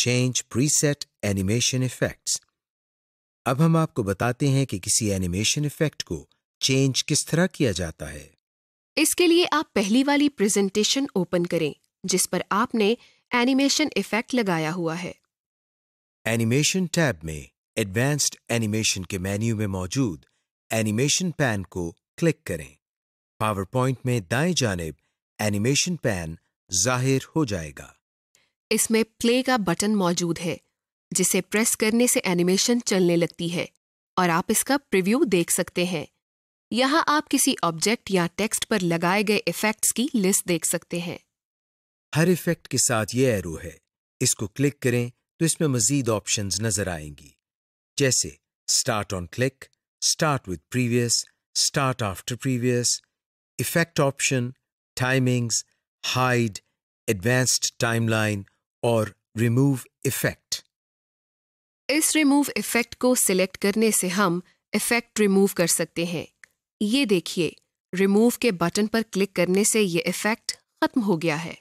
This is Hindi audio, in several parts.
Change preset animation effects. अब हम आपको बताते हैं कि किसी एनिमेशन इफेक्ट को चेंज किस तरह किया जाता है। इसके लिए आप पहली वाली प्रेजेंटेशन ओपन करें जिस पर आपने एनिमेशन इफेक्ट लगाया हुआ है। एनिमेशन टैब में एडवांस्ड एनिमेशन के मेन्यू में मौजूद एनिमेशन पैन को क्लिक करें। पावर पॉइंट में दाएं जानिब एनिमेशन पैन जाहिर हो जाएगा। इसमें प्ले का बटन मौजूद है जिसे प्रेस करने से एनिमेशन चलने लगती है और आप इसका प्रीव्यू देख सकते हैं। यहाँ आप किसी ऑब्जेक्ट या टेक्स्ट पर लगाए गए इफेक्ट्स की लिस्ट देख सकते हैं। हर इफेक्ट के साथ ये एरो है, इसको क्लिक करें तो इसमें मजीद ऑप्शंस नजर आएंगी, जैसे start on click, start with previous, start after previous, effect option, timings, hide, advanced timeline और रिमूव इफेक्ट। इस रिमूव इफेक्ट को सिलेक्ट करने से हम इफेक्ट रिमूव कर सकते हैं। ये देखिए, रिमूव के बटन पर क्लिक करने से ये इफेक्ट खत्म हो गया है।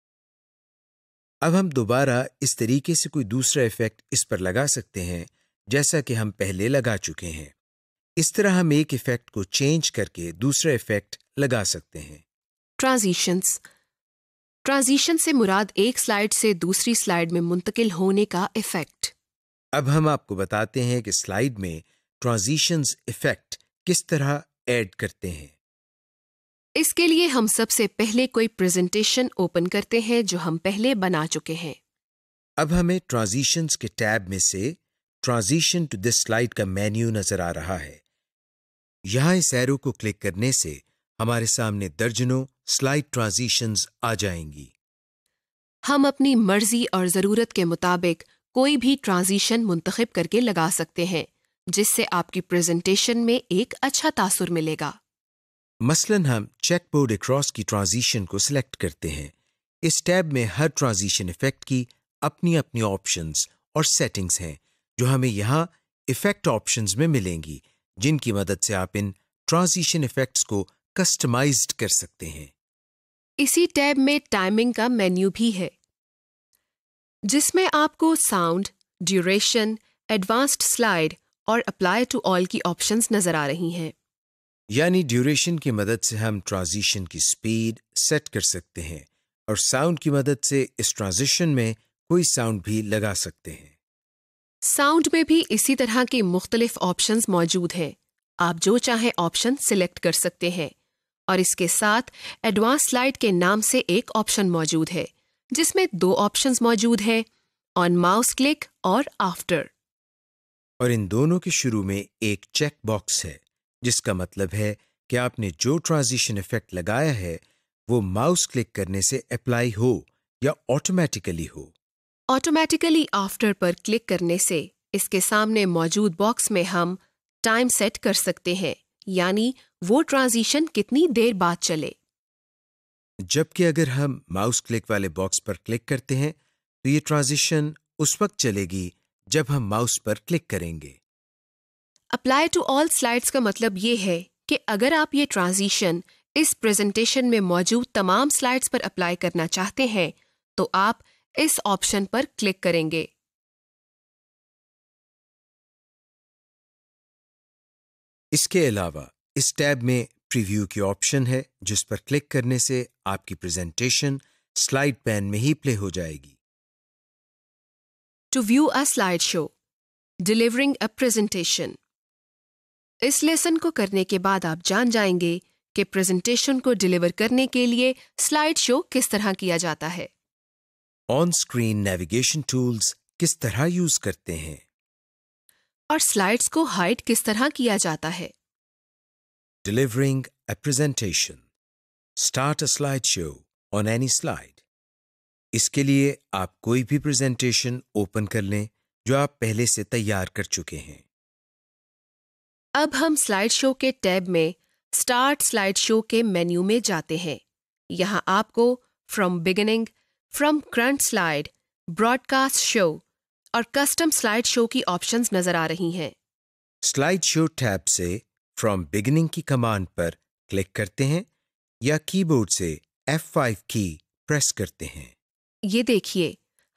अब हम दोबारा इस तरीके से कोई दूसरा इफेक्ट इस पर लगा सकते हैं जैसा कि हम पहले लगा चुके हैं। इस तरह हम एक इफेक्ट को चेंज करके दूसरा इफेक्ट लगा सकते हैं। ट्रांजिशंस। ट्रांजिशन से मुराद एक स्लाइड से दूसरी स्लाइड में मुंतकिल होने का इफेक्ट। अब हम आपको बताते हैं कि स्लाइड में ट्रांजिशंस इफेक्ट किस तरह ऐड करते हैं। इसके लिए हम सबसे पहले कोई प्रेजेंटेशन ओपन करते हैं जो हम पहले बना चुके हैं। अब हमें ट्रांजिशंस के टैब में से ट्रांजिशन टू दिस स्लाइड का मेन्यू नजर आ रहा है। यहां इस एरो को क्लिक करने से हमारे सामने दर्जनों स्लाइड ट्रांजिशंस आ जाएंगी। हम अपनी मर्जी और जरूरत के मुताबिक कोई भी ट्रांजिशन मुंतखब करके लगा सकते हैं जिससे आपकी प्रेजेंटेशन में एक अच्छा तासुर मिलेगा। मसलन हम चेकबोर्ड अक्रॉस की ट्रांजिशन को सिलेक्ट करते हैं। इस टैब में हर ट्रांजिशन इफेक्ट की अपनी अपनी ऑप्शंस और सेटिंग्स हैं जो हमें यहाँ इफेक्ट ऑप्शंस में मिलेंगी, जिनकी मदद से आप इन ट्रांजिशन इफेक्ट्स को कस्टमाइज्ड कर सकते हैं। इसी टैब में टाइमिंग का मेन्यू भी है जिसमें आपको साउंड, ड्यूरेशन, एडवांस्ड स्लाइड और अप्लाई टू ऑल की ऑप्शंस नजर आ रही हैं। यानी ड्यूरेशन की मदद से हम ट्रांजिशन की स्पीड सेट कर सकते हैं और साउंड की मदद से इस ट्रांजिशन में कोई साउंड भी लगा सकते हैं। साउंड में भी इसी तरह की मुख्तलिफ ऑप्शंस मौजूद हैं। आप जो चाहे ऑप्शन सिलेक्ट कर सकते हैं और इसके साथ एडवांस स्लाइड के नाम से एक ऑप्शन मौजूद है जिसमें दो ऑप्शंस मौजूद हैं, ऑन माउस क्लिक और आफ्टर। और इन दोनों के शुरू में एक चेक बॉक्स है जिसका मतलब है कि आपने जो ट्रांजिशन इफेक्ट लगाया है वो माउस क्लिक करने से अप्लाई हो या ऑटोमेटिकली हो। ऑटोमेटिकली आफ्टर पर क्लिक करने से इसके सामने मौजूद बॉक्स में हम टाइम सेट कर सकते हैं, यानी वो ट्रांजिशन कितनी देर बाद चले। जबकि अगर हम माउस क्लिक वाले बॉक्स पर क्लिक करते हैं तो ये ट्रांजिशन उस वक्त चलेगी जब हम माउस पर क्लिक करेंगे। अप्लाई टू ऑल स्लाइड्स का मतलब ये है कि अगर आप ये ट्रांजिशन इस प्रेजेंटेशन में मौजूद तमाम स्लाइड्स पर अप्लाई करना चाहते हैं तो आप इस ऑप्शन पर क्लिक करेंगे। इसके अलावा इस टैब में प्रीव्यू की ऑप्शन है जिस पर क्लिक करने से आपकी प्रेजेंटेशन स्लाइड पैन में ही प्ले हो जाएगी। To view a slide show, delivering a presentation. इस लेसन को करने के बाद आप जान जाएंगे कि प्रेजेंटेशन को डिलीवर करने के लिए स्लाइड शो किस तरह किया जाता है। ऑन स्क्रीन नेविगेशन टूल्स किस तरह यूज करते हैं और स्लाइड्स को हाइड किस तरह किया जाता है। Delivering a presentation. Start a slideshow on any slide. इसके लिए आप कोई भी प्रेजेंटेशन ओपन कर लें जो आप पहले से तैयार कर चुके हैं। अब हम स्लाइड शो के टैब में स्टार्ट स्लाइड शो के मेन्यू में जाते हैं। यहाँ आपको from beginning, from current slide, broadcast show और कस्टम स्लाइड शो की ऑप्शंस नजर आ रही हैं। स्लाइड शो टैब से फ्रॉम बिगिनिंग की कमांड पर क्लिक करते हैं या कीबोर्ड से F5 की प्रेस करते हैं। ये देखिए,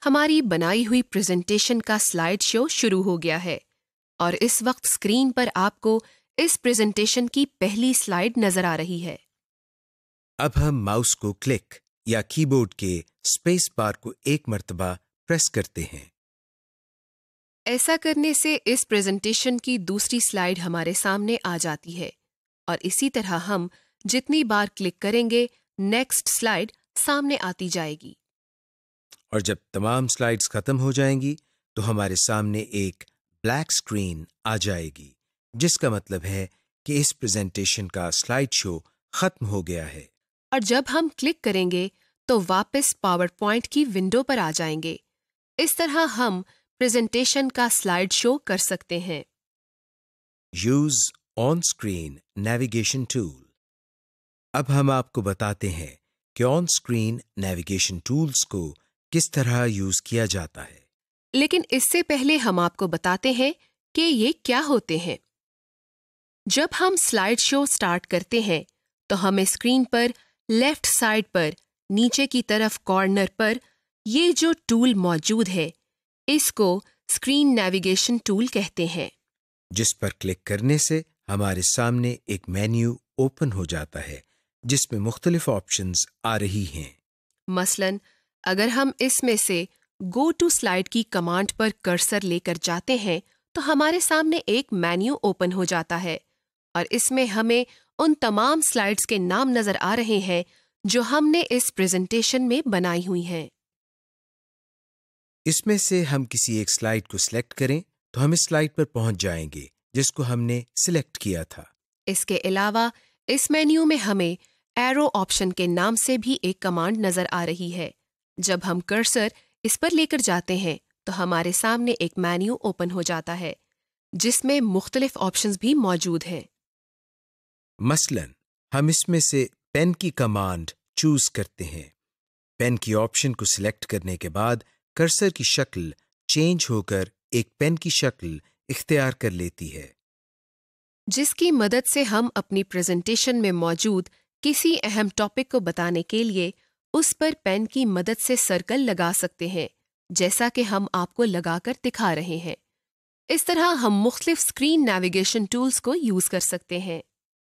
हमारी बनाई हुई प्रेजेंटेशन का स्लाइड शो शुरू हो गया है और इस वक्त स्क्रीन पर आपको इस प्रेजेंटेशन की पहली स्लाइड नजर आ रही है। अब हम माउस को क्लिक या कीबोर्ड के स्पेस बार को एक मर्तबा प्रेस करते हैं। ऐसा करने से इस प्रेजेंटेशन की दूसरी स्लाइड हमारे सामने आ जाती है और इसी तरह हम जितनी बार क्लिक करेंगे नेक्स्ट स्लाइड सामने आती जाएगी। और जब तमाम स्लाइड्स खत्म हो जाएंगी तो हमारे सामने एक ब्लैक स्क्रीन आ जाएगी, जिसका मतलब है कि इस प्रेजेंटेशन का स्लाइड शो खत्म हो गया है। और जब हम क्लिक करेंगे तो वापस पावर पॉइंट की विंडो पर आ जाएंगे। इस तरह हम प्रेजेंटेशन का स्लाइड शो कर सकते हैं। Use on screen navigation tool. अब हम आपको बताते हैं कि ऑन स्क्रीन नेविगेशन टूल्स को किस तरह यूज किया जाता है। लेकिन इससे पहले हम आपको बताते हैं कि ये क्या होते हैं। जब हम स्लाइड शो स्टार्ट करते हैं तो हमें स्क्रीन पर लेफ्ट साइड पर नीचे की तरफ कॉर्नर पर ये जो टूल मौजूद है इसको स्क्रीन नेविगेशन टूल कहते हैं, जिस पर क्लिक करने से हमारे सामने एक मेन्यू ओपन हो जाता है जिसमें मुख्तलिफ ऑप्शंस आ रही हैं। मसलन अगर हम इसमें से गो टू स्लाइड की कमांड पर कर्सर लेकर जाते हैं तो हमारे सामने एक मेन्यू ओपन हो जाता है और इसमें हमें उन तमाम स्लाइड्स के नाम नजर आ रहे हैं जो हमने इस प्रेजेंटेशन में बनाई हुई हैं। इसमें से हम किसी एक स्लाइड को सिलेक्ट करें तो हम इस स्लाइड पर पहुंच जाएंगे जिसको हमने सिलेक्ट किया था। इसके अलावा इस मेन्यू में हमें एरो ऑप्शन के नाम से भी एक कमांड नजर आ रही है। जब हम कर्सर इस पर लेकर जाते हैं तो हमारे सामने एक मेन्यू ओपन हो जाता है जिसमें मुख्तलिफ ऑप्शंस भी मौजूद हैं। मसलन हम इसमें से पेन की कमांड चूज करते हैं। पेन की ऑप्शन को सिलेक्ट करने के बाद कर्सर की शक्ल चेंज होकर एक पेन की शक्ल इख्तियार कर लेती है, जिसकी मदद से हम अपनी प्रेजेंटेशन में मौजूद किसी अहम टॉपिक को बताने के लिए उस पर पेन की मदद से सर्कल लगा सकते हैं, जैसा कि हम आपको लगाकर दिखा रहे हैं। इस तरह हम मुख्तलिफ स्क्रीन नेविगेशन टूल्स को यूज कर सकते हैं।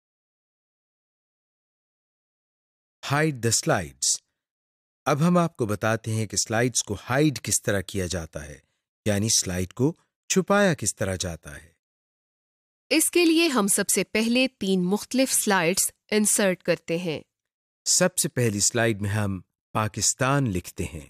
Hide the slides. अब हम आपको बताते हैं कि स्लाइड्स को हाइड किस तरह किया जाता है, यानी स्लाइड को छुपाया किस तरह जाता है। इसके लिए हम सबसे पहले 3 मुख्तलिफ स्लाइड्स इंसर्ट करते हैं। सबसे पहली स्लाइड में हम पाकिस्तान लिखते हैं।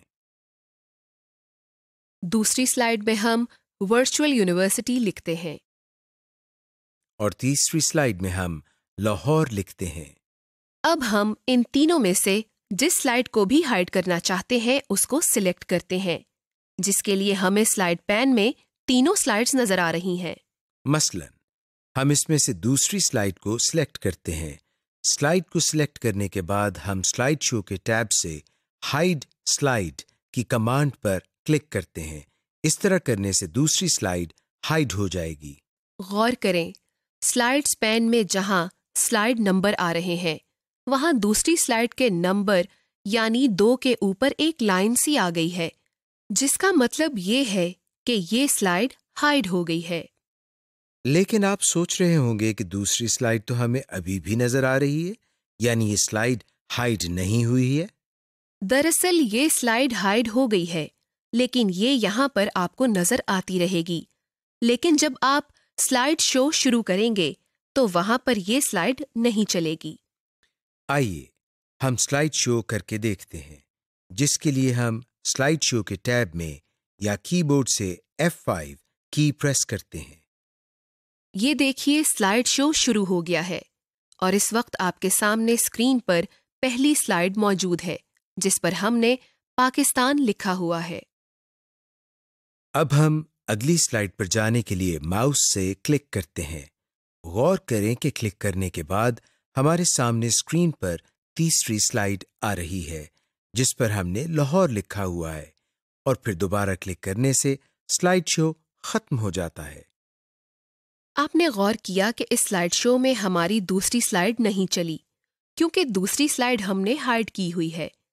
दूसरी स्लाइड में हम वर्चुअल यूनिवर्सिटी लिखते हैं और तीसरी स्लाइड में हम लाहौर लिखते हैं। अब हम इन तीनों में से जिस स्लाइड को भी हाइड करना चाहते हैं उसको सिलेक्ट करते हैं, जिसके लिए हमें स्लाइड पैन में तीनों स्लाइड्स नजर आ रही हैं। मसलन हम इसमें से दूसरी स्लाइड को सिलेक्ट करते हैं। स्लाइड को सिलेक्ट करने के बाद हम स्लाइड शो के टैब से हाइड स्लाइड की कमांड पर क्लिक करते हैं। इस तरह करने से दूसरी स्लाइड हाइड हो जाएगी। गौर करें, स्लाइड्स पैन में जहां स्लाइड नंबर आ रहे हैं वहां दूसरी स्लाइड के नंबर यानी 2 के ऊपर एक लाइन सी आ गई है, जिसका मतलब ये है कि ये स्लाइड हाइड हो गई है। लेकिन आप सोच रहे होंगे कि दूसरी स्लाइड तो हमें अभी भी नजर आ रही है, यानी ये स्लाइड हाइड नहीं हुई है। दरअसल ये स्लाइड हाइड हो गई है, लेकिन ये यहाँ पर आपको नजर आती रहेगी। लेकिन जब आप स्लाइड शो शुरू करेंगे तो वहां पर ये स्लाइड नहीं चलेगी। आइए हम स्लाइड शो करके देखते हैं, जिसके लिए हम स्लाइड शो के टैब में या कीबोर्ड से F5 की प्रेस करते हैं। ये देखिए, स्लाइड शो शुरू हो गया है और इस वक्त आपके सामने स्क्रीन पर पहली स्लाइड मौजूद है जिस पर हमने पाकिस्तान लिखा हुआ है। अब हम अगली स्लाइड पर जाने के लिए माउस से क्लिक करते हैं। गौर करें कि क्लिक करने के बाद हमारे सामने स्क्रीन पर तीसरी स्लाइड आ रही है जिस पर हमने लाहौर लिखा हुआ है, और फिर दोबारा क्लिक करने से स्लाइड शो खत्म हो जाता है। आपने गौर किया कि इस स्लाइड शो में हमारी दूसरी स्लाइड नहीं चली क्योंकि दूसरी स्लाइड हमने हाइड की हुई है।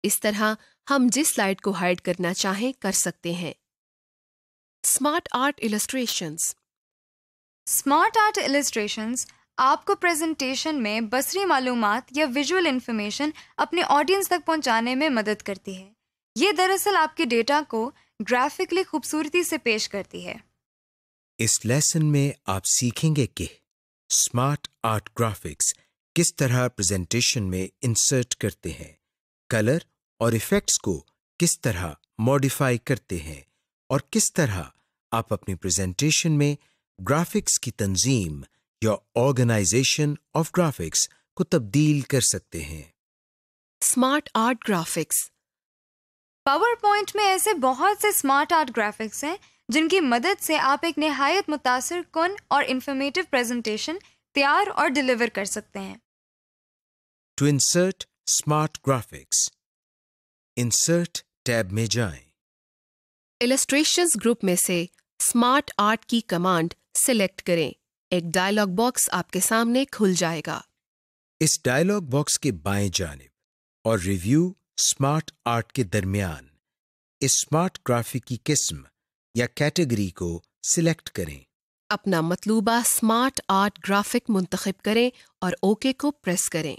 इस तरह हम जिस स्लाइड को हाइड करना चाहें कर सकते हैं। Smart art illustrations. Smart art illustrations आपको प्रेजेंटेशन में बसरी मालूमात या विजुअल इंफॉर्मेशन अपने ऑडियंस तक पहुंचाने में मदद करती है। ये दरअसल आपके डेटा को ग्राफिकली खूबसूरती से पेश करती है। इस लेसन में आप सीखेंगे कि स्मार्ट आर्ट ग्राफिक्स किस तरह प्रेजेंटेशन में इंसर्ट करते हैं, कलर और इफेक्ट्स को किस तरह मॉडिफाई करते हैं और किस तरह आप अपनी प्रेजेंटेशन में ग्राफिक्स की तंजीम या ऑर्गेनाइजेशन ऑफ ग्राफिक्स को तब्दील कर सकते हैं। Smart art graphics. PowerPoint में ऐसे बहुत से स्मार्ट आर्ट ग्राफिक्स हैं जिनकी मदद से आप एक निहायत मुतासिर कुन और इंफॉर्मेटिव प्रेजेंटेशन तैयार और डिलीवर कर सकते हैं। To insert smart graphics, insert tab में जाएं। इलस्ट्रेशंस ग्रुप में से स्मार्ट आर्ट की कमांड सिलेक्ट करें। एक डायलॉग बॉक्स आपके सामने खुल जाएगा। इस डायलॉग बॉक्स के बाएं जानिब और रिव्यू स्मार्ट आर्ट के दरमियान इस स्मार्ट ग्राफिक की किस्म या कैटेगरी को सिलेक्ट करें। अपना मतलूबा स्मार्ट आर्ट ग्राफिक मुंतखब करें और ओके को प्रेस करें।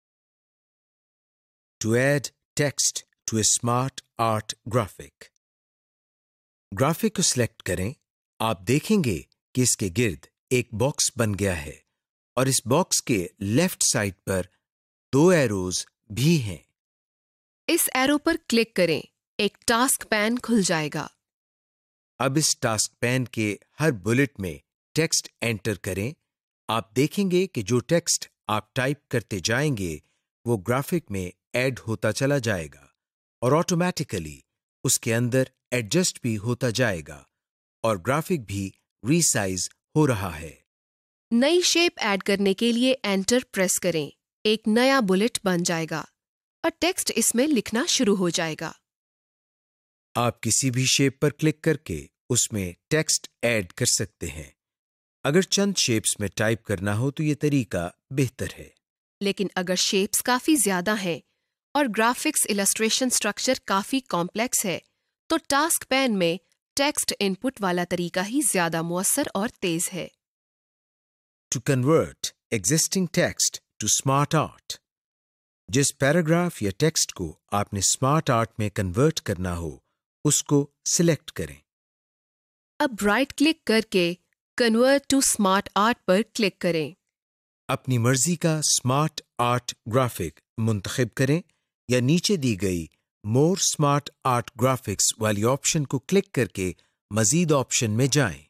To add text to a smart art graphic, graphic को सिलेक्ट करें। आप देखेंगे कि इसके गिर्द एक बॉक्स बन गया है और इस बॉक्स के लेफ्ट साइड पर 2 एरोज भी हैं। इस एरो पर क्लिक करें। एक टास्क पैन खुल जाएगा। अब इस टास्क पैन के हर बुलेट में टेक्स्ट एंटर करें। आप देखेंगे कि जो टेक्स्ट आप टाइप करते जाएंगे वो ग्राफिक में ऐड होता चला जाएगा और ऑटोमेटिकली उसके अंदर एडजस्ट भी होता जाएगा और ग्राफिक भी रीसाइज हो रहा है। नई शेप ऐड करने के लिए एंटर प्रेस करें। एक नया बुलेट बन जाएगा और टेक्स्ट इसमें लिखना शुरू हो जाएगा। आप किसी भी शेप पर क्लिक करके उसमें टेक्स्ट ऐड कर सकते हैं। अगर चंद शेप्स में टाइप करना हो तो ये तरीका बेहतर है, लेकिन अगर शेप्स काफी ज्यादा हैं और ग्राफिक्स इलस्ट्रेशन स्ट्रक्चर काफी कॉम्प्लेक्स है तो टास्क पैन में टेक्स्ट इनपुट वाला तरीका ही ज्यादा मुअस्सर और तेज है। To convert existing text to smart art, जिस पैराग्राफ या टेक्स्ट को आपने स्मार्ट आर्ट में कन्वर्ट करना हो उसको सिलेक्ट करें। अब राइट क्लिक करके कन्वर्ट टू स्मार्ट आर्ट पर क्लिक करें। अपनी मर्जी का स्मार्ट आर्ट ग्राफिक मुंतखब करें या नीचे दी गई मोर स्मार्ट आर्ट ग्राफिक्स वाली ऑप्शन को क्लिक करके मजीद ऑप्शन में जाएं।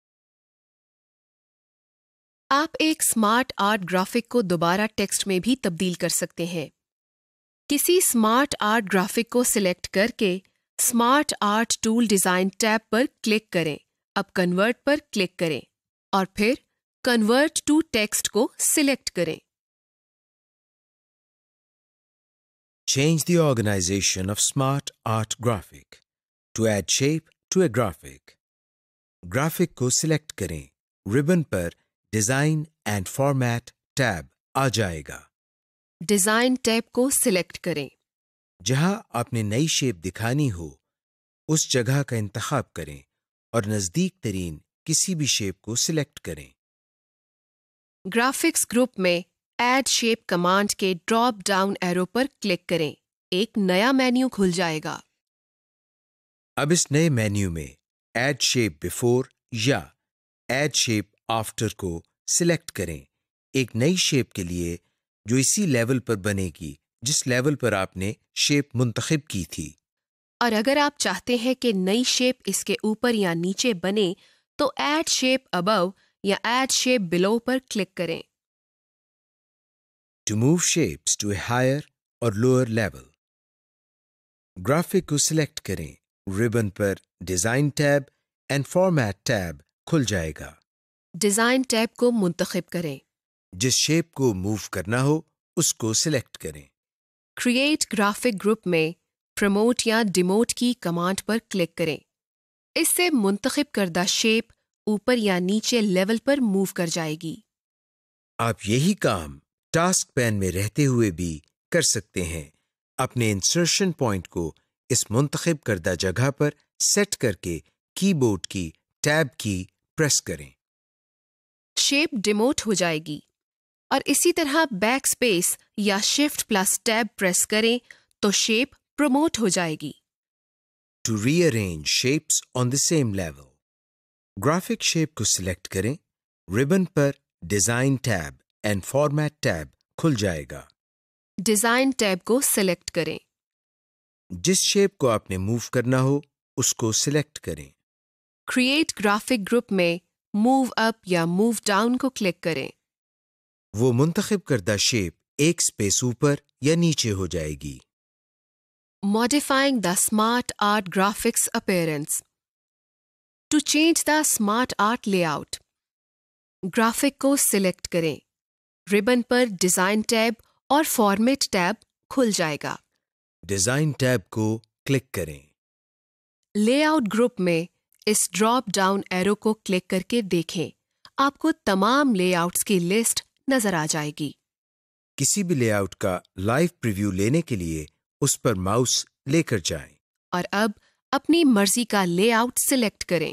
आप एक स्मार्ट आर्ट ग्राफिक को दोबारा टेक्स्ट में भी तब्दील कर सकते हैं। किसी स्मार्ट आर्ट ग्राफिक को सिलेक्ट करके smart art tool design tab पर क्लिक करें। अब कन्वर्ट पर क्लिक करें और फिर कन्वर्ट टू टेक्स्ट को सिलेक्ट करें। Change the organization of smart art graphic. To add shape to a graphic, graphic को सिलेक्ट करें। रिबन पर डिजाइन एंड फॉर्मेट टैब आ जाएगा। डिजाइन टैब को सिलेक्ट करें। जहां आपने नई शेप दिखानी हो उस जगह का इंतखाब करें और नजदीक तरीन किसी भी शेप को सिलेक्ट करें। ग्राफिक्स ग्रुप में ऐड शेप कमांड के ड्रॉप डाउन एरो पर क्लिक करें। एक नया मेन्यू खुल जाएगा। अब इस नए मेन्यू में ऐड शेप बिफोर या ऐड शेप आफ्टर को सिलेक्ट करें। एक नई शेप के लिए जो इसी लेवल पर बनेगी जिस लेवल पर आपने शेप मुंतखब की थी। और अगर आप चाहते हैं कि नई शेप इसके ऊपर या नीचे बने तो ऐड शेप अबव या ऐड शेप बिलो पर क्लिक करें। To move shapes to a higher or lower level, graphic को सिलेक्ट करें। रिबन पर design tab and format tab खुल जाएगा। डिजाइन टैब को मुंतखब करें। जिस शेप को मूव करना हो उसको सिलेक्ट करें। क्रिएट ग्राफिक ग्रुप में प्रमोट या डिमोट की कमांड पर क्लिक करें। इससे मुंतखब करदा शेप ऊपर या नीचे लेवल पर मूव कर जाएगी। आप यही काम टास्क पैन में रहते हुए भी कर सकते हैं। अपने इंसर्शन पॉइंट को इस मुंतखब करदा जगह पर सेट करके कीबोर्ड की टैब की प्रेस करें। शेप डिमोट हो जाएगी और इसी तरह बैक स्पेस या शिफ्ट प्लस टैब प्रेस करें तो शेप प्रमोट हो जाएगी। To rearrange shapes on the same level, graphic shape को सिलेक्ट करें, रिबन पर design tab and format tab खुल जाएगा। डिजाइन टैब को सिलेक्ट करें। जिस शेप को आपने मूव करना हो उसको सिलेक्ट करें। क्रिएट ग्राफिक ग्रुप में मूव अप या मूव डाउन को क्लिक करें। वो मुंतखब करदा शेप एक स्पेस ऊपर या नीचे हो जाएगी। Modifying the smart art graphics appearance. To change the smart art layout, graphic को सिलेक्ट करें, रिबन पर डिजाइन टैब और फॉर्मेट टैब खुल जाएगा। डिजाइन टैब को क्लिक करें। लेआउट ग्रुप में इस ड्रॉप डाउन एरो को क्लिक करके देखें, आपको तमाम लेआउट्स की लिस्ट नजर आ जाएगी। किसी भी लेआउट का लाइव प्रीव्यू लेने के लिए उस पर माउस लेकर जाएं। और अब अपनी मर्जी का लेआउट सिलेक्ट करें।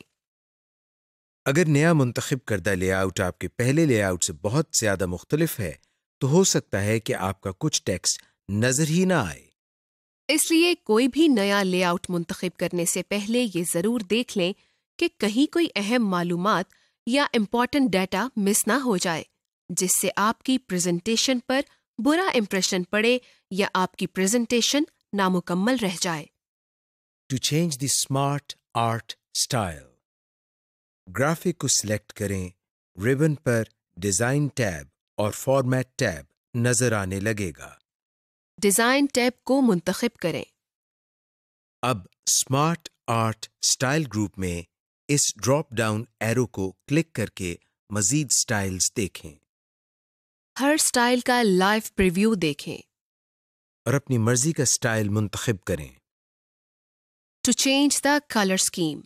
अगर नया मुंतखब करदा लेआउट आपके पहले लेआउट से बहुत ज्यादा मुख्तलिफ है तो हो सकता है कि आपका कुछ टेक्स्ट नजर ही ना आए। इसलिए कोई भी नया लेआउट मुंतखब करने से पहले ये जरूर देख लें कि कहीं कोई अहम मालूमात या इम्पॉर्टेंट डाटा मिस ना हो जाए, जिससे आपकी प्रेजेंटेशन पर बुरा इंप्रेशन पड़े या आपकी प्रेजेंटेशन नामुकम्मल रह जाए। To change the smart art style, graphic को सिलेक्ट करें, रिबन पर डिजाइन टैब और फॉर्मेट टैब नजर आने लगेगा। डिजाइन टैब को मुंतखब करें। अब स्मार्ट आर्ट स्टाइल ग्रुप में इस ड्रॉप डाउन एरो को क्लिक करके मजीद स्टाइल्स देखें हर स्टाइल का लाइव प्रीव्यू देखें। और अपनी मर्जी का स्टाइल मुंतखब करें। To change the colour scheme,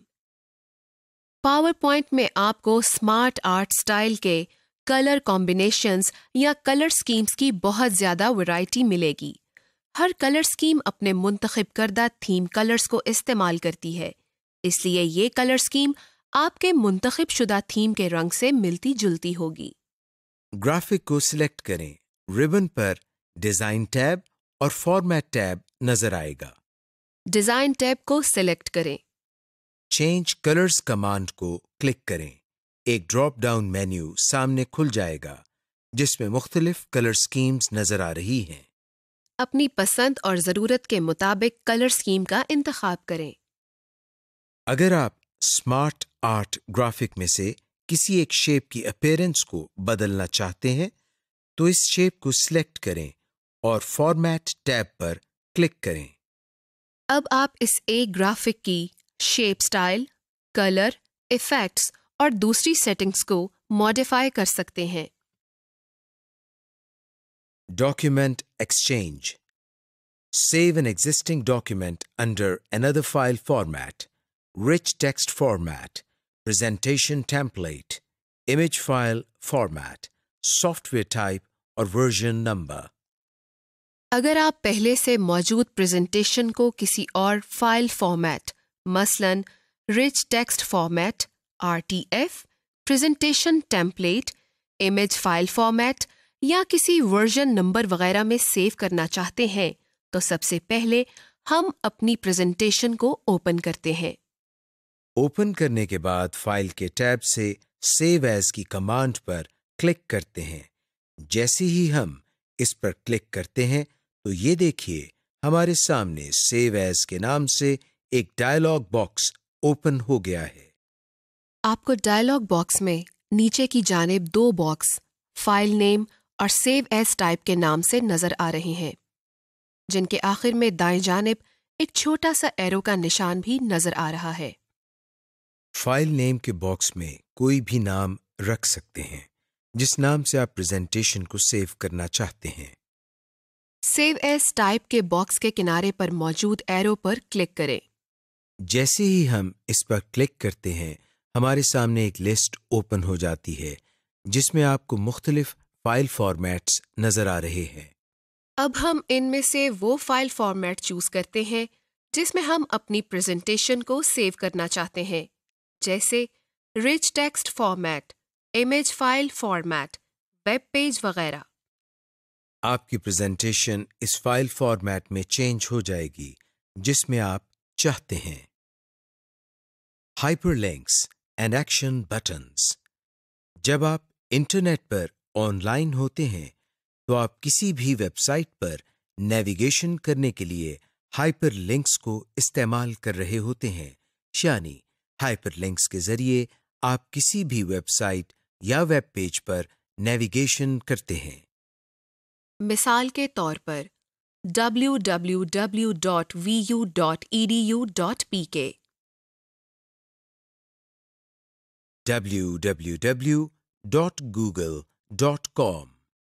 PowerPoint में आपको स्मार्ट आर्ट स्टाइल के कलर कॉम्बिनेशंस या कलर स्कीम्स की बहुत ज्यादा वैरायटी मिलेगी। हर कलर स्कीम अपने मुंतखब करदा थीम कलर्स को इस्तेमाल करती है, इसलिए ये कलर स्कीम आपके मुंतखब शुदा थीम के रंग से मिलती जुलती होगी। ग्राफिक को सिलेक्ट करें, रिबन पर डिजाइन टैब और फॉर्मेट टैब नजर आएगा। डिजाइन टैब को सिलेक्ट करें। चेंज कलर्स कमांड को क्लिक करें, एक ड्रॉप डाउन मेन्यू सामने खुल जाएगा जिसमें मुख्तलिफ कलर स्कीम्स नजर आ रही हैं। अपनी पसंद और जरूरत के मुताबिक कलर स्कीम का इंतखाब करें। अगर आप स्मार्ट आर्ट ग्राफिक में से किसी एक शेप की अपीयरेंस को बदलना चाहते हैं तो इस शेप को सिलेक्ट करें और फॉर्मेट टैब पर क्लिक करें। अब आप इस एक ग्राफिक की शेप स्टाइल, कलर, इफेक्ट्स और दूसरी सेटिंग्स को मॉडिफाई कर सकते हैं। Document exchange. Save an existing document under another file format, rich text format, presentation template, image file format, software type और version number. अगर आप पहले से मौजूद प्रेजेंटेशन को किसी और फाइल फॉर्मेट, मसलन rich text format, RTF, presentation template, image file format या किसी वर्जन नंबर वगैरह में सेव करना चाहते हैं तो सबसे पहले हम अपनी प्रेजेंटेशन को ओपन करते हैं। ओपन करने के बाद फाइल के टैब से सेव एज की कमांड पर क्लिक करते हैं। जैसे ही हम इस पर क्लिक करते हैं तो ये देखिए हमारे सामने सेव एज के नाम से एक डायलॉग बॉक्स ओपन हो गया है। आपको डायलॉग बॉक्स में नीचे की जानिब 2 बॉक्स फाइल नेम और सेव एज टाइप के नाम से नजर आ रहे हैं, जिनके आखिर में दाएं जानिब एक छोटा सा एरो का निशान भी नजर आ रहा है। फाइल नेम के बॉक्स में कोई भी नाम रख सकते हैं जिस नाम से आप प्रेजेंटेशन को सेव करना चाहते हैं। सेव एज टाइप के बॉक्स के किनारे पर मौजूद एरो पर क्लिक करें। जैसे ही हम इस पर क्लिक करते हैं हमारे सामने एक लिस्ट ओपन हो जाती है जिसमें आपको मुख्तलिफ फाइल फॉर्मेट्स नजर आ रहे हैं। अब हम इनमें से वो फाइल फॉर्मेट चूज करते हैं जिसमें हम अपनी प्रेजेंटेशन को सेव करना चाहते हैं, जैसे rich text format, image file format, web page वगैरह। आपकी प्रेजेंटेशन इस फाइल फॉर्मेट में चेंज हो जाएगी जिसमें आप चाहते हैं। Hyperlinks and action buttons. जब आप इंटरनेट पर ऑनलाइन होते हैं तो आप किसी भी वेबसाइट पर नेविगेशन करने के लिए हाइपरलिंक्स को इस्तेमाल कर रहे होते हैं, यानी हाइपरलिंक्स के जरिए आप किसी भी वेबसाइट या वेब पेज पर नेविगेशन करते हैं। मिसाल के तौर पर www.vu.edu.pk, www.google.com,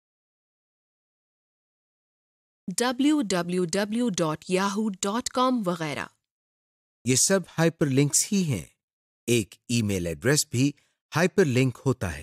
www.yahoo.com वगैरह। ये सब हाइपरलिंक्स ही हैं। एक ईमेल एड्रेस भी हाइपरलिंक होता है।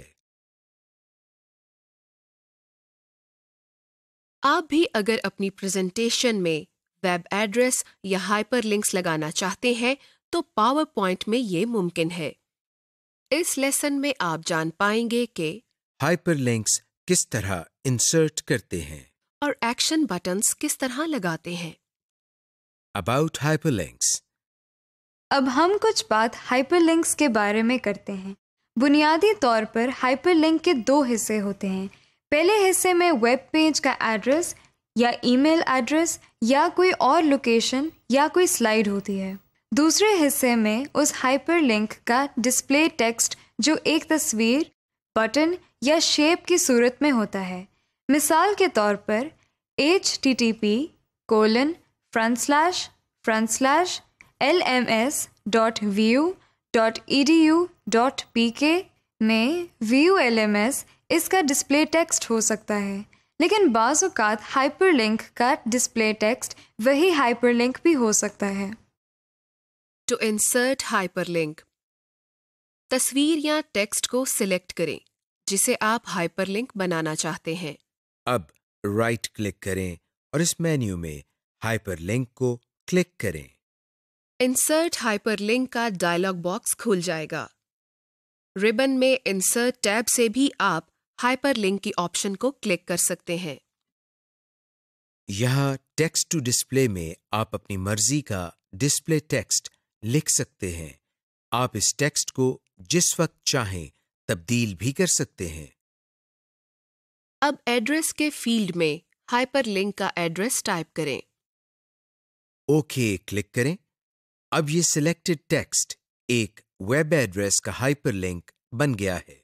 आप भी अगर अपनी प्रेजेंटेशन में वेब एड्रेस या हाइपरलिंक्स लगाना चाहते हैं तो पावर पॉइंट में ये मुमकिन है। इस लेसन में आप जान पाएंगे कि हाइपरलिंक्स किस तरह इंसर्ट करते हैं और एक्शन बटन्स किस तरह लगाते हैं। About hyperlinks. अब हम कुछ बात हाइपरलिंक्स के बारे में करते हैं। बुनियादी तौर पर हाइपरलिंक के दो हिस्से होते हैं। पहले हिस्से में वेब पेज का एड्रेस या ईमेल एड्रेस या कोई और लोकेशन या कोई स्लाइड होती है। दूसरे हिस्से में उस हाइपरलिंक का डिस्प्ले टेक्स्ट जो एक तस्वीर, बटन या शेप की सूरत में होता है। मिसाल के तौर पर http://lms.view.edu.pk में view LMS इसका डिस्प्ले टेक्स्ट हो सकता है, लेकिन बाज़ औक़ात हाइपरलिंक का डिस्प्ले टेक्स्ट वही हाइपरलिंक भी हो सकता है। टू इंसर्ट हाइपरलिंक, तस्वीर या टेक्स्ट को सिलेक्ट करें जिसे आप हाइपरलिंक बनाना चाहते हैं। अब राइट क्लिक करें और इस मेन्यू में हाइपरलिंक को क्लिक करें। इंसर्ट हाइपरलिंक का डायलॉग बॉक्स खुल जाएगा। रिबन में इंसर्ट टैब से भी आप हाइपरलिंक की ऑप्शन को क्लिक कर सकते हैं। यहाँ टेक्स्ट टू डिस्प्ले में आप अपनी मर्जी का डिस्प्ले टेक्स्ट लिख सकते हैं। आप इस टेक्स्ट को जिस वक्त चाहें तब्दील भी कर सकते हैं। अब एड्रेस के फील्ड में हाइपरलिंक का एड्रेस टाइप करें। ओके क्लिक करें। अब ये सिलेक्टेड टेक्स्ट एक वेब एड्रेस का हाइपरलिंक बन गया है।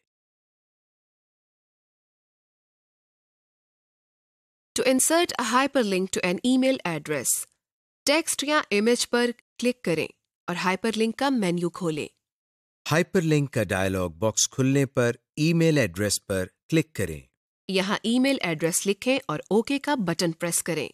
To insert a hyperlink to an email address, text या इमेज पर क्लिक करें और हाइपरलिंक का मेन्यू खोलें। हाइपरलिंक का डायलॉग बॉक्स खुलने पर ईमेल एड्रेस पर क्लिक करें। यहाँ ईमेल एड्रेस लिखें और ओके का बटन प्रेस करें।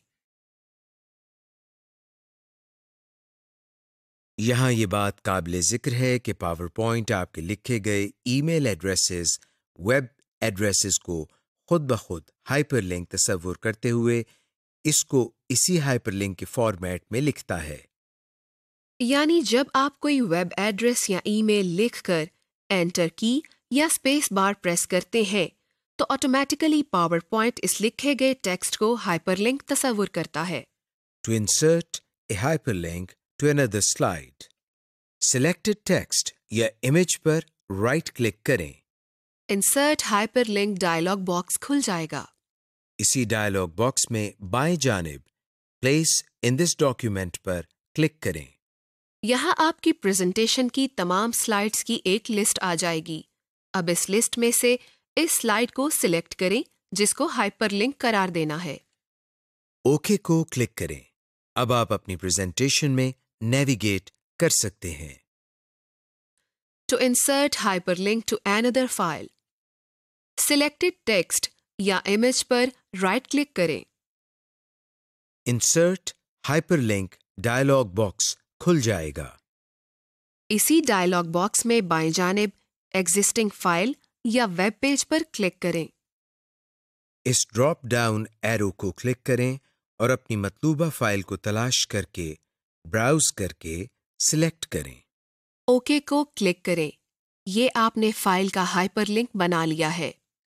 यहाँ ये बात काबिले जिक्र है कि पावर पॉइंट आपके लिखे गए ईमेल एड्रेसेस, वेब एड्रेसेस को खुद ब खुद हाइपरलिंक तस्वुर करते हुए इसको इसी हाइपरलिंक के फॉर्मेट में लिखता है। यानी जब आप कोई वेब एड्रेस या ईमेल लिखकर एंटर की या स्पेस बार प्रेस करते हैं तो ऑटोमेटिकली पावर पॉइंट इस लिखे गए टेक्स्ट को हाइपरलिंक तस्वुर करता है। To insert a hyperlink to another slide, selected text या इमेज पर राइट क्लिक करें। इंसर्ट हाइपरलिंक डायलॉग बॉक्स खुल जाएगा। इसी डायलॉग बॉक्स में बाएं जानिब प्लेस इन दिस डॉक्यूमेंट पर क्लिक करें। यहाँ आपकी प्रेजेंटेशन की तमाम स्लाइड्स की एक लिस्ट आ जाएगी। अब इस लिस्ट में से इस स्लाइड को सिलेक्ट करें जिसको हाइपरलिंक करार देना है। ओके को क्लिक करें। अब आप अपनी प्रेजेंटेशन में नेविगेट कर सकते हैं। To insert hyperlink to another file, selected text या इमेज पर राइट क्लिक करें। इंसर्ट हाइपरलिंक डायलॉग बॉक्स खुल जाएगा। इसी डायलॉग बॉक्स में बाएं जानिब एग्जिस्टिंग फाइल या वेब पेज पर क्लिक करें। इस ड्रॉप डाउन एरो को क्लिक करें और अपनी मतलूबा फाइल को तलाश करके ब्राउज करके सिलेक्ट करें। ओके को क्लिक करें। ये आपने फाइल का हाइपरलिंक बना लिया है।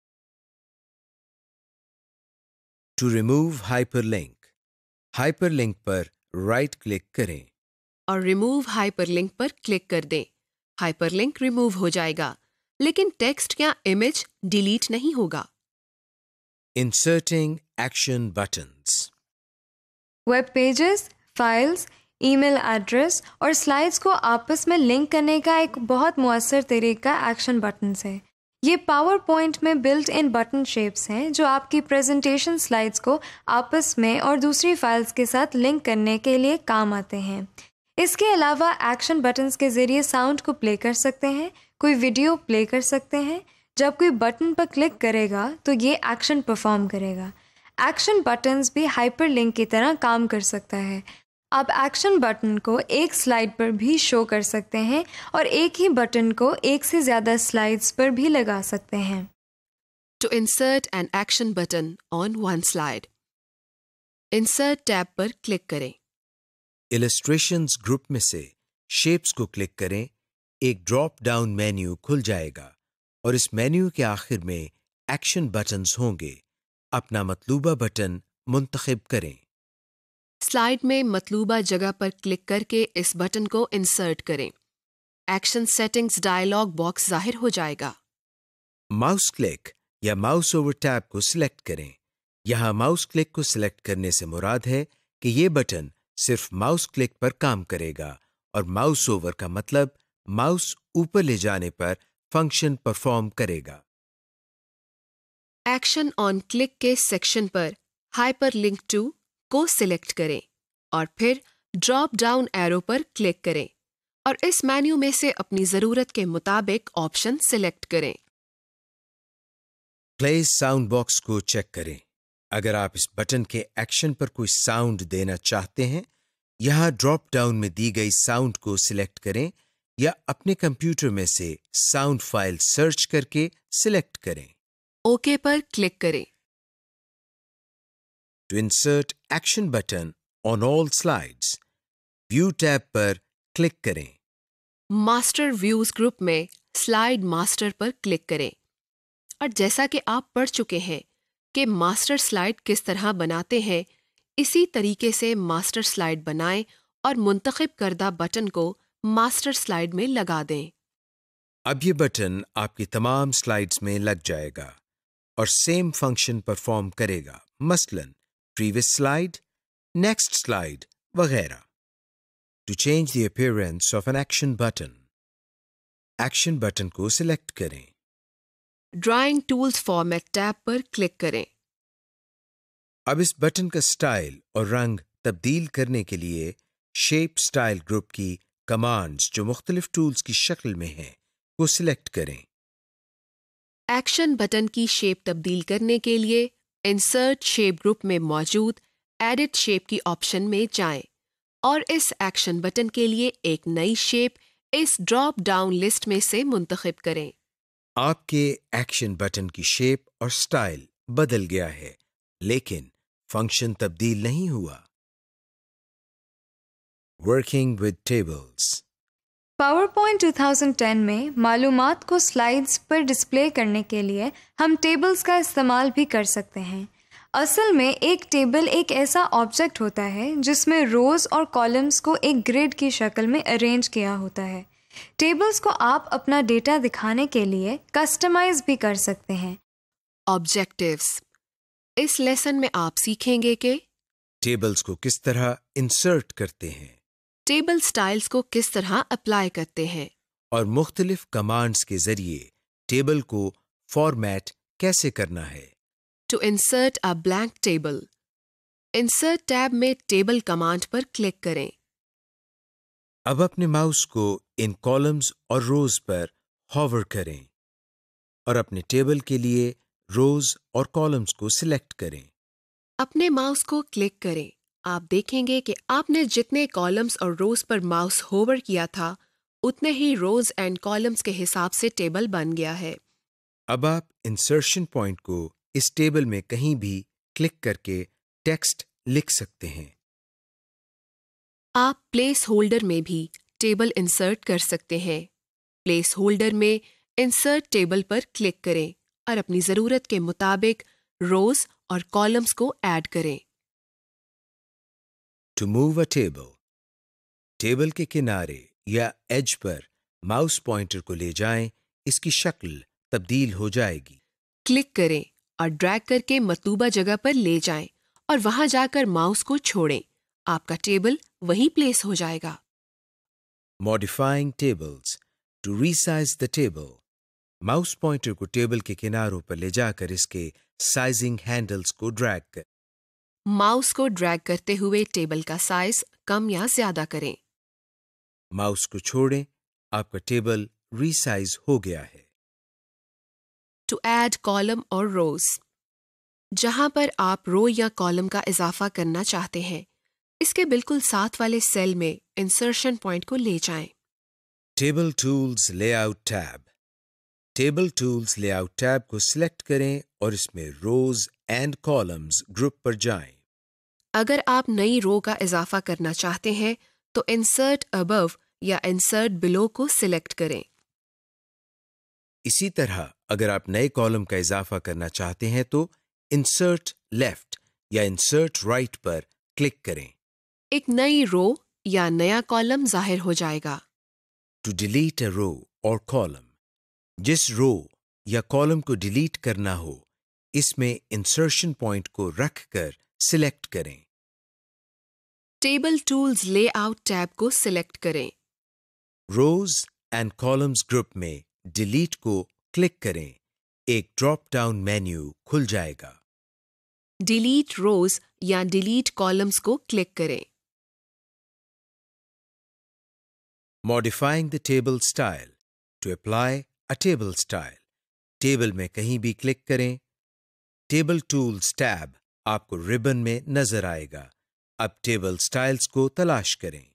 टू रिमूव हाइपरलिंक पर राइट क्लिक करें और रिमूव हाइपरलिंक पर क्लिक कर दें। हाइपरलिंक रिमूव हो जाएगा, लेकिन टेक्स्ट या इमेज डिलीट नहीं होगा। Inserting action buttons. Web pages, files, email address और स्लाइड्स को आपस में लिंक करने का एक बहुत मुअस्सर तरीका एक्शन बटन्स है। ये पावर पॉइंट में बिल्ट इन बटन शेप्स हैं जो आपकी प्रेजेंटेशन स्लाइड्स को आपस में और दूसरी फाइल्स के साथ लिंक करने के लिए काम आते हैं। इसके अलावा एक्शन बटन्स के ज़रिए साउंड को प्ले कर सकते हैं, कोई वीडियो प्ले कर सकते हैं। जब कोई बटन पर क्लिक करेगा तो ये एक्शन परफॉर्म करेगा। एक्शन बटन्स भी हाइपरलिंक की तरह काम कर सकता है। आप एक्शन बटन को एक स्लाइड पर भी शो कर सकते हैं और एक ही बटन को एक से ज़्यादा स्लाइड्स पर भी लगा सकते हैं। To insert an action button on one slide, Insert tab पर क्लिक करें। इलस्ट्रेशंस ग्रुप में से शेप्स को क्लिक करें। एक ड्रॉप डाउन मेन्यू खुल जाएगा और इस मेन्यू के आखिर में एक्शन बटन्स होंगे। अपना मतलूबा बटन मुंतखब करें। स्लाइड में मतलूबा जगह पर क्लिक करके इस बटन को इंसर्ट करें। एक्शन सेटिंग्स डायलॉग बॉक्स जाहिर हो जाएगा। माउस क्लिक या माउस ओवर टैब को सिलेक्ट करें। यहां माउस क्लिक को सिलेक्ट करने से मुराद है कि ये बटन सिर्फ माउस क्लिक पर काम करेगा और माउस ओवर का मतलब माउस ऊपर ले जाने पर फंक्शन परफॉर्म करेगा। एक्शन ऑन क्लिक के सेक्शन पर हाइपरलिंक टू को सिलेक्ट करें और फिर ड्रॉप डाउन एरो पर क्लिक करें और इस मेन्यू में से अपनी जरूरत के मुताबिक ऑप्शन सिलेक्ट करें। प्ले साउंड बॉक्स को चेक करें। अगर आप इस बटन के एक्शन पर कोई साउंड देना चाहते हैं, यहां ड्रॉप डाउन में दी गई साउंड को सिलेक्ट करें या अपने कंप्यूटर में से साउंड फाइल सर्च करके सिलेक्ट करें। ओके पर क्लिक करें। To insert action button on all slides, View tab पर क्लिक करें। मास्टर व्यूज ग्रुप में स्लाइड मास्टर पर क्लिक करें और जैसा कि आप पढ़ चुके हैं कि मास्टर स्लाइड किस तरह बनाते हैं, इसी तरीके से मास्टर स्लाइड बनाएं और मुंतखब करदा बटन को मास्टर स्लाइड में लगा दें। अब ये बटन आपकी तमाम स्लाइड्स में लग जाएगा और सेम फंक्शन परफॉर्म करेगा, मसलन प्रीवियस स्लाइड, नेक्स्ट स्लाइड वगैरह। To change the appearance of an action button को सिलेक्ट करें। ड्राइंग टूल्स फॉर्मेट टैब पर क्लिक करें। अब इस बटन का स्टाइल और रंग तब्दील करने के लिए शेप स्टाइल ग्रुप की कमांड्स जो मुख्तलिफ टूल्स की शक्ल में हैं को सिलेक्ट करें। एक्शन बटन की शेप तब्दील करने के लिए इंसर्ट शेप ग्रुप में मौजूद एडिट शेप की ऑप्शन में जाएं और इस एक्शन बटन के लिए एक नई शेप इस ड्रॉप डाउन लिस्ट में से मुंतखब करें। आपके एक्शन बटन की शेप और स्टाइल बदल गया है, लेकिन फंक्शन तब्दील नहीं हुआ। Working with tables. पावरपॉइंट 2010 में मालूमात को स्लाइड्स पर डिस्प्ले करने के लिए हम टेबल्स का इस्तेमाल भी कर सकते हैं। असल में एक टेबल एक ऐसा ऑब्जेक्ट होता है जिसमें रोज़ और कॉलम्स को एक ग्रिड की शक्ल में अरेंज किया होता है। टेबल्स को आप अपना डेटा दिखाने के लिए कस्टमाइज भी कर सकते हैं। ऑब्जेक्टिव्स। इस लेसन में आप सीखेंगे कि टेबल्स को किस तरह इंसर्ट करते हैं, टेबल स्टाइल्स को किस तरह अप्लाई करते हैं और मुख्तलिफ कमांड्स के जरिए टेबल को फॉर्मेट कैसे करना है। To insert a blank table, insert tab में टेबल कमांड पर क्लिक करें। अब अपने माउस को इन कॉलम्स और रोज पर हॉवर करें और अपने टेबल के लिए रोज और कॉलम्स को सिलेक्ट करें। अपने माउस को क्लिक करें। आप देखेंगे कि आपने जितने कॉलम्स और रोज पर माउस होवर किया था, उतने ही रोज एंड कॉलम्स के हिसाब से टेबल बन गया है। अब आप इंसर्शन पॉइंट को इस टेबल में कहीं भी क्लिक करके टेक्स्ट लिख सकते हैं। आप प्लेस होल्डर में भी टेबल इंसर्ट कर सकते हैं। प्लेस होल्डर में इंसर्ट टेबल पर क्लिक करें और अपनी ज़रूरत के मुताबिक रोज और कॉलम्स को ऐड करें। To move a table, table के किनारे या एज पर माउस पॉइंटर को ले जाएं, इसकी शक्ल तब्दील हो जाएगी। क्लिक करें और ड्रैग करके मतलूबा जगह पर ले जाएं और वहां जाकर माउस को छोड़ें। आपका टेबल वहीं प्लेस हो जाएगा। Modifying tables, to resize the table, mouse pointer को टेबल के किनारों पर ले जाकर इसके साइजिंग हैंडल्स को ड्रैग कर माउस को ड्रैग करते हुए टेबल का साइज कम या ज्यादा करें। माउस को छोड़ें, आपका टेबल रीसाइज हो गया है। टू ऐड कॉलम और रोज, जहां पर आप रो या कॉलम का इजाफा करना चाहते हैं, इसके बिल्कुल साथ वाले सेल में इंसर्शन पॉइंट को ले जाएं। Table tools layout tab, table tools layout tab को सिलेक्ट करें और इसमें रोज एंड कॉलम्स ग्रुप पर जाएं। अगर आप नई रो का इजाफा करना चाहते हैं तो इंसर्ट अबव या इंसर्ट बिलो को सिलेक्ट करें। इसी तरह अगर आप नए कॉलम का इजाफा करना चाहते हैं तो इंसर्ट लेफ्ट या इंसर्ट राइट पर क्लिक करें। एक नई रो या नया कॉलम जाहिर हो जाएगा। टू डिलीट अ रो और कॉलम, जिस रो या कॉलम को डिलीट करना हो, इसमें इंसर्शन पॉइंट को रखकर सिलेक्ट करें। टेबल टूल्स लेआउट टैब को सिलेक्ट करें। रोज एंड कॉलम्स ग्रुप में डिलीट को क्लिक करें। एक ड्रॉप डाउन मेन्यू खुल जाएगा। डिलीट रोज या डिलीट कॉलम्स को क्लिक करें। Modifying the table style, to apply a table style, table में कहीं भी क्लिक करें। टेबल टूल्स टैब आपको रिबन में नजर आएगा। अब टेबल स्टाइल्स को तलाश करें।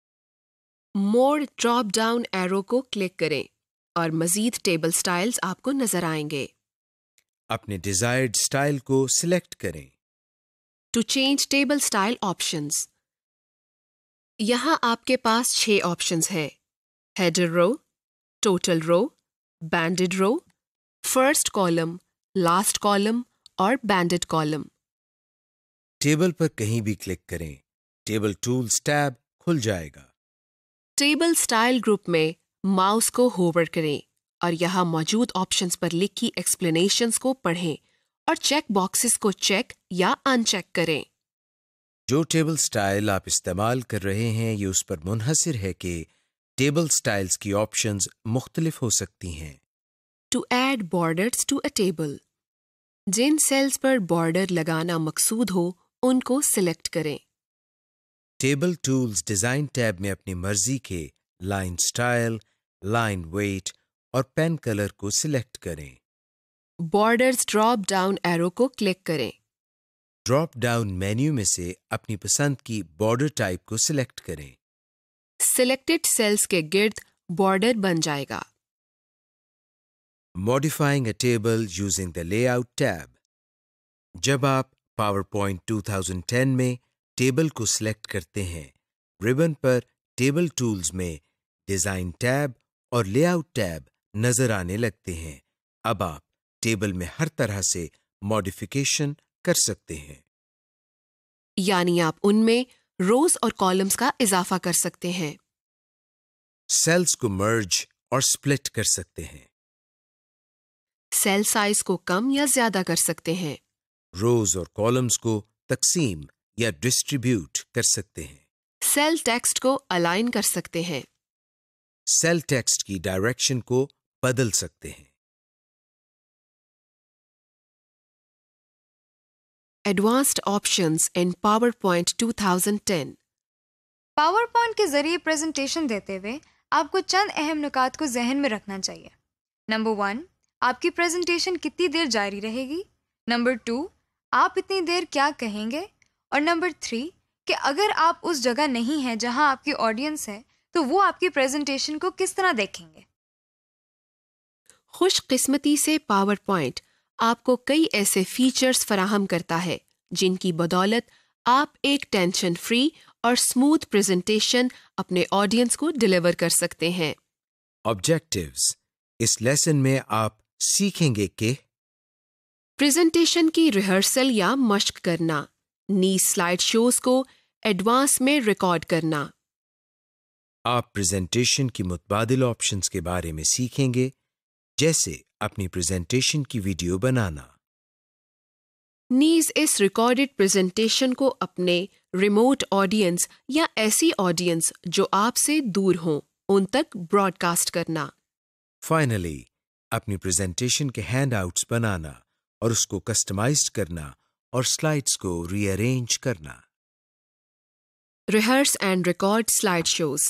मोर ड्रॉप डाउन एरो को क्लिक करें और मजीद टेबल स्टाइल्स आपको नजर आएंगे। अपने डिजायर्ड स्टाइल को सिलेक्ट करें। To change table style options, यहां आपके पास 6 ऑप्शंस हैं। Header row, total row, banded row, first column, last column और बैंडेड कॉलम। टेबल पर कहीं भी क्लिक करें, टेबल टूल्स टैब खुल जाएगा। टेबल स्टाइल ग्रुप में माउस को होवर करें और यहां मौजूद ऑप्शंस पर लिखी एक्सप्लेनेशंस को पढ़ें और चेक बॉक्सेस को चेक या अनचेक करें। जो टेबल स्टाइल आप इस्तेमाल कर रहे हैं, ये उस पर मुनहसिर है कि टेबल स्टाइल्स की ऑप्शंस मुख्तलिफ हो सकती हैं। To add borders to a table, जिन सेल्स पर बॉर्डर लगाना मकसूद हो उनको सिलेक्ट करें। टेबल टूल्स डिजाइन टैब में अपनी मर्जी के लाइन स्टाइल, लाइन वेट और पेन कलर को सिलेक्ट करें। बॉर्डर्स ड्रॉप डाउन एरो को क्लिक करें। ड्रॉप डाउन मेन्यू में से अपनी पसंद की बॉर्डर टाइप को सिलेक्ट करें। सिलेक्टेड सेल्स के गिर्द बॉर्डर बन जाएगा। Modifying a table using the layout tab, जब आप पावरपॉइंट 2010 में टेबल को सिलेक्ट करते हैं, रिबन पर टेबल टूल्स में डिजाइन टैब और लेआउट टैब नजर आने लगते हैं। अब आप टेबल में हर तरह से मॉडिफिकेशन कर सकते हैं। यानी आप उनमें रोज और कॉलम्स का इजाफा कर सकते हैं। सेल्स को मर्ज और स्प्लिट कर सकते हैं। सेल साइज को कम या ज्यादा कर सकते हैं। रोज और कॉलम्स को तकसीम या डिस्ट्रीब्यूट कर सकते हैं। सेल टेक्स्ट को अलाइन कर सकते हैं। सेल टेक्स्ट की डायरेक्शन को बदल सकते हैं। Advanced options in PowerPoint 2010। PowerPoint के जरिए प्रेजेंटेशन देते हुए आपको चंद अहम नुकात को जहन में रखना चाहिए। नंबर 1, आपकी प्रेजेंटेशन कितनी देर जारी रहेगी। नंबर 2, आप इतनी देर क्या कहेंगे। और नंबर 3, कि अगर आप उस जगह नहीं हैं जहां आपकी ऑडियंस है तो वो आपकी प्रेजेंटेशन को किस तरह देखेंगे। खुशकिस्मती से पावरपॉइंट आपको कई ऐसे फीचर्स फराहम करता है जिनकी बदौलत आप एक टेंशन फ्री और स्मूथ प्रेजेंटेशन अपने ऑडियंस को डिलीवर कर सकते हैं। ऑब्जेक्टिव्स। इस लेसन में आप सीखेंगे कि प्रेजेंटेशन की रिहर्सल या मश्क करना, नीज स्लाइड शोज को एडवांस में रिकॉर्ड करना। आप प्रेजेंटेशन की मुतबादिल ऑप्शंस के बारे में सीखेंगे, जैसे अपनी प्रेजेंटेशन की वीडियो बनाना। नीज इस रिकॉर्डेड प्रेजेंटेशन को अपने रिमोट ऑडियंस या ऐसी ऑडियंस जो आपसे दूर हों उन तक ब्रॉडकास्ट करना। फाइनली, अपनी प्रेजेंटेशन के हैंडआउट्स बनाना और उसको कस्टमाइज्ड करना और स्लाइड्स को रीअरेंज करना। Rehearse and record slide shows.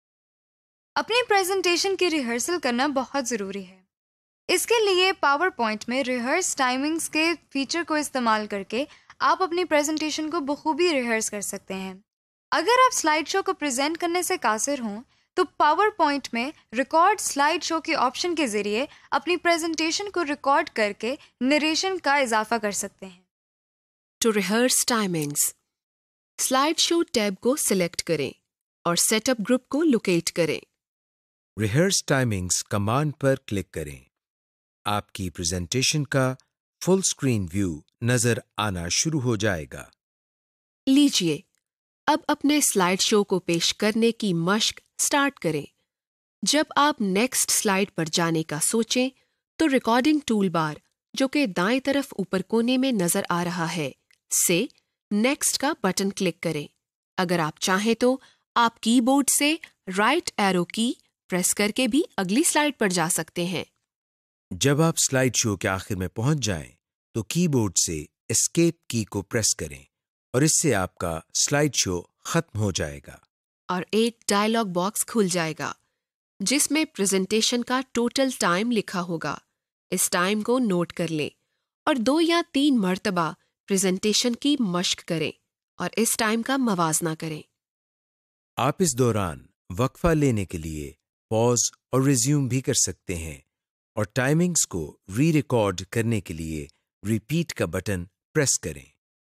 अपनी प्रेजेंटेशन की रिहर्सल करना बहुत ज़रूरी है। इसके लिए पावर पॉइंट में रिहर्स टाइमिंग्स के फीचर को इस्तेमाल करके आप अपनी प्रेजेंटेशन को बखूबी रिहर्स कर सकते हैं। अगर आप स्लाइड शो को प्रेजेंट करने से कासिर हों तो पावर पॉइंट में रिकॉर्ड स्लाइड शो के ऑप्शन के ज़रिए अपनी प्रेजेंटेशन को रिकॉर्ड करके नरेशन का इजाफा कर सकते हैं। To rehearse timings, slide show tab को सिलेक्ट करें और सेटअप ग्रुप को लोकेट करें। रिहर्स टाइमिंग्स कमांड पर क्लिक करें। आपकी प्रेजेंटेशन का फुल स्क्रीन व्यू नजर आना शुरू हो जाएगा। लीजिए, अब अपने स्लाइड शो को पेश करने की मश्क स्टार्ट करें। जब आप नेक्स्ट स्लाइड पर जाने का सोचें तो रिकॉर्डिंग टूल बार, जो कि दाएं तरफ ऊपर कोने में नजर आ रहा है, से नेक्स्ट का बटन क्लिक करें। अगर आप चाहें तो आप कीबोर्ड से राइट एरो की प्रेस करके भी अगली स्लाइड पर जा सकते हैं। जब आप स्लाइड शो के आखिर में पहुंच जाएं, तो कीबोर्ड से एस्केप की को प्रेस करें और इससे आपका स्लाइड शो खत्म हो जाएगा और एक डायलॉग बॉक्स खुल जाएगा जिसमें प्रेजेंटेशन का टोटल टाइम लिखा होगा। इस टाइम को नोट कर लें और 2 या 3 मर्तबा प्रेजेंटेशन की मश्क करें और इस टाइम का मवाजना करें। आप इस दौरान वक्फा लेने के लिए पॉज और रिज्यूम भी कर सकते हैं और टाइमिंग्स को री रिकॉर्ड करने के लिए रिपीट का बटन प्रेस करें।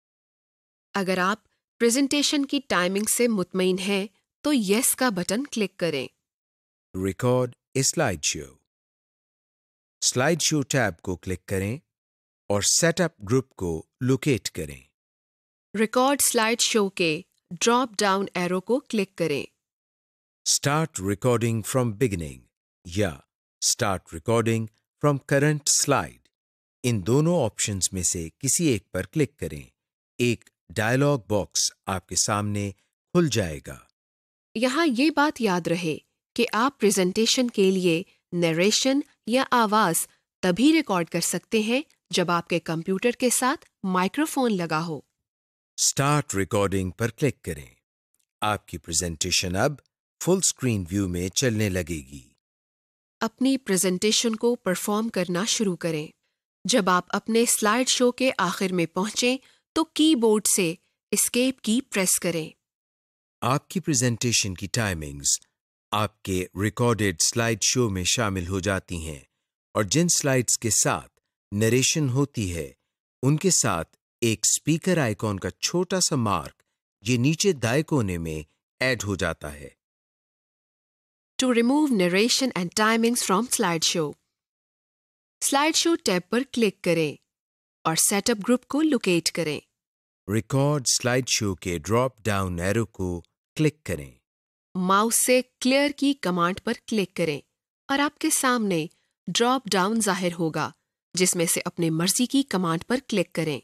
अगर आप प्रेजेंटेशन की टाइमिंग से मुतमईन हैं तो यस का बटन क्लिक करें। Record a slide show. Slide show tab को क्लिक करें और सेटअप ग्रुप को लोकेट करें। रिकॉर्ड स्लाइड शो के ड्रॉप डाउन एरो को क्लिक करें। स्टार्ट रिकॉर्डिंग फ्रॉम बिगिनिंग या start recording from current slide, इन दोनों ऑप्शंस में से किसी एक पर क्लिक करें। एक डायलॉग बॉक्स आपके सामने खुल जाएगा। यहाँ ये बात याद रहे कि आप प्रेजेंटेशन के लिए नरेशन या आवाज तभी रिकॉर्ड कर सकते हैं जब आपके कंप्यूटर के साथ माइक्रोफोन लगा हो। स्टार्ट रिकॉर्डिंग पर क्लिक करें। आपकी प्रेजेंटेशन अब फुल स्क्रीन व्यू में चलने लगेगी। अपनी प्रेजेंटेशन को परफॉर्म करना शुरू करें। जब आप अपने स्लाइड शो के आखिर में पहुंचें तो कीबोर्ड से एस्केप की प्रेस करें। आपकी प्रेजेंटेशन की टाइमिंग्स आपके रिकॉर्डेड स्लाइड शो में शामिल हो जाती हैं और जिन स्लाइड्स के साथ नरेशन होती है उनके साथ एक स्पीकर आइकॉन का छोटा सा मार्क ये नीचे दाएं कोने में ऐड हो जाता है। To remove narration and timings from slideshow, slideshow tab पर क्लिक करें और सेटअप ग्रुप को लोकेट करें। रिकॉर्ड स्लाइड शो के ड्रॉप डाउन एरो को क्लिक करें। माउस से क्लियर की कमांड पर क्लिक करें और आपके सामने ड्रॉप डाउन जाहिर होगा जिसमें से अपने मर्जी की कमांड पर क्लिक करें।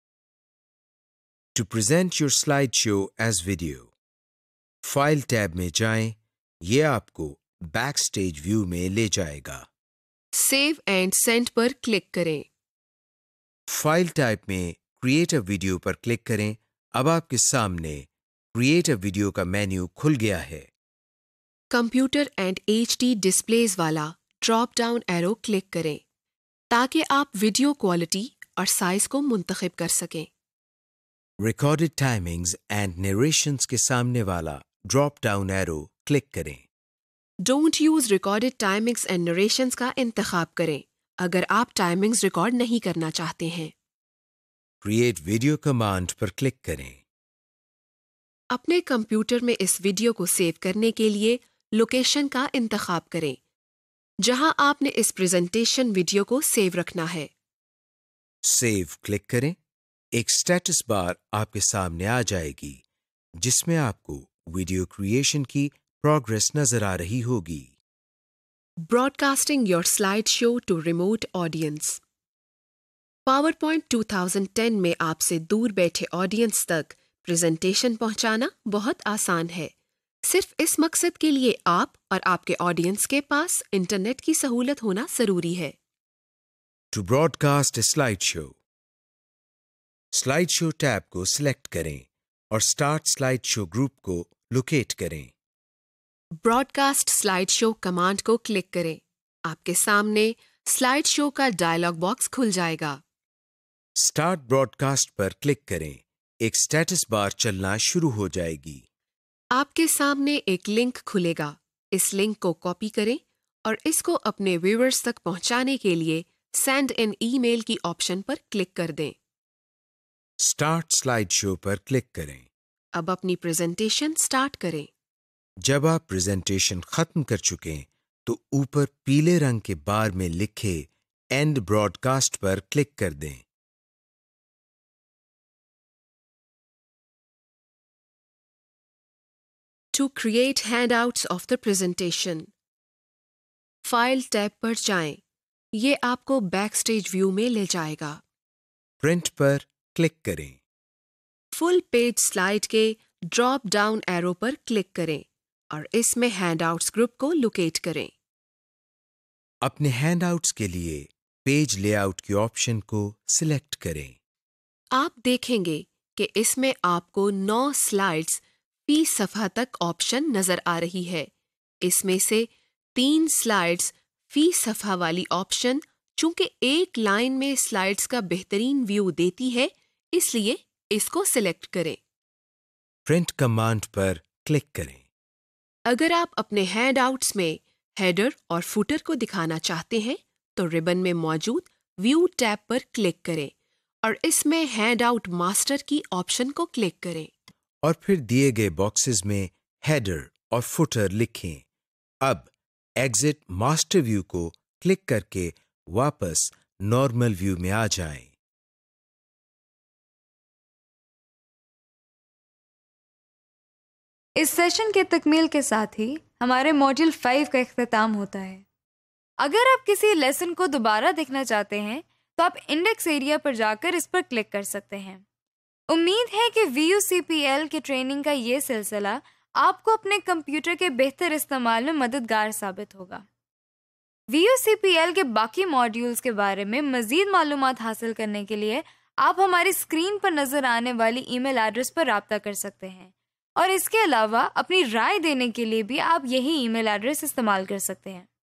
To present your slideshow as video, file tab में जाएं। ये आपको बैक स्टेज व्यू में ले जाएगा। सेव एंड सेंड पर क्लिक करें। फाइल टाइप में क्रिएट अ वीडियो पर क्लिक करें। अब आपके सामने क्रिएट अ वीडियो का मेन्यू खुल गया है। कंप्यूटर एंड HD डिस्प्लेज वाला ड्रॉप डाउन एरो क्लिक करें ताकि आप वीडियो क्वालिटी और साइज को मुंतखब कर सकें। रिकॉर्डेड टाइमिंग्स एंड नरेशंस के सामने वाला ड्रॉप डाउन एरो क्लिक करें। Don't use recorded timings and narrations का इंतखाब करें अगर आप टाइमिंग्स रिकॉर्ड नहीं करना चाहते हैं। क्रिएट वीडियो कमांड पर क्लिक करें। अपने कंप्यूटर में इस वीडियो को सेव करने के लिए लोकेशन का इंतखाब करें जहां आपने इस प्रेजेंटेशन वीडियो को सेव रखना है। सेव क्लिक करें। एक स्टेटस बार आपके सामने आ जाएगी जिसमें आपको वीडियो क्रिएशन की प्रोग्रेस नजर आ रही होगी। Broadcasting your slide show to remote audience. PowerPoint 2010 में आपसे दूर बैठे ऑडियंस तक प्रेजेंटेशन पहुंचाना बहुत आसान है। सिर्फ इस मकसद के लिए आप और आपके ऑडियंस के पास इंटरनेट की सहूलत होना जरूरी है। To broadcast a slide show tab को सिलेक्ट करें और स्टार्ट स्लाइड शो ग्रुप को लोकेट करें। ब्रॉडकास्ट स्लाइड शो कमांड को क्लिक करें। आपके सामने स्लाइड शो का डायलॉग बॉक्स खुल जाएगा। स्टार्ट ब्रॉडकास्ट पर क्लिक करें। एक स्टेटस बार चलना शुरू हो जाएगी। आपके सामने एक लिंक खुलेगा। इस लिंक को कॉपी करें और इसको अपने व्यूअर्स तक पहुंचाने के लिए सेंड एन ईमेल की ऑप्शन पर क्लिक कर दें। स्टार्ट स्लाइड शो पर क्लिक करें। अब अपनी प्रेजेंटेशन स्टार्ट करें। जब आप प्रेजेंटेशन खत्म कर चुके हैं तो ऊपर पीले रंग के बार में लिखे एंड ब्रॉडकास्ट पर क्लिक कर दें। To create handouts of the presentation, file tab पर जाएं। ये आपको बैकस्टेज व्यू में ले जाएगा। प्रिंट पर क्लिक करें। फुल पेज स्लाइड के ड्रॉप डाउन एरो पर क्लिक करें और इसमें हैंडआउट्स ग्रुप को लोकेट करें। अपने हैंडआउट्स के लिए पेज लेआउट के ऑप्शन को सिलेक्ट करें। आप देखेंगे कि इसमें आपको 9 स्लाइड्स फी सफ़ा तक ऑप्शन नजर आ रही है। इसमें से 3 स्लाइड्स फी सफ़ा वाली ऑप्शन चूंकि एक लाइन में स्लाइड्स का बेहतरीन व्यू देती है, इसलिए इसको सिलेक्ट करें। प्रिंट कमांड पर क्लिक करें। अगर आप अपने हैंडआउट्स में हेडर और फुटर को दिखाना चाहते हैं तो रिबन में मौजूद व्यू टैब पर क्लिक करें और इसमें हैंडआउट मास्टर की ऑप्शन को क्लिक करें और फिर दिए गए बॉक्सेस में हेडर और फुटर लिखें। अब एग्जिट मास्टर व्यू को क्लिक करके वापस नॉर्मल व्यू में आ जाएं। इस सेशन के तकमील के साथ ही हमारे मॉड्यूल 5 का इख्तिताम होता है। अगर आप किसी लेसन को दोबारा देखना चाहते हैं तो आप इंडेक्स एरिया पर जाकर इस पर क्लिक कर सकते हैं। उम्मीद है कि VUCPL के ट्रेनिंग का ये सिलसिला आपको अपने कंप्यूटर के बेहतर इस्तेमाल में मददगार साबित होगा। VUCPL के बाकी मॉड्यूल्स के बारे में मज़ीद मालूमात हासिल करने के लिए आप हमारी स्क्रीन पर नज़र आने वाली ईमेल एड्रेस पर राब्ता कर सकते हैं और इसके अलावा अपनी राय देने के लिए भी आप यही ईमेल एड्रेस इस्तेमाल कर सकते हैं।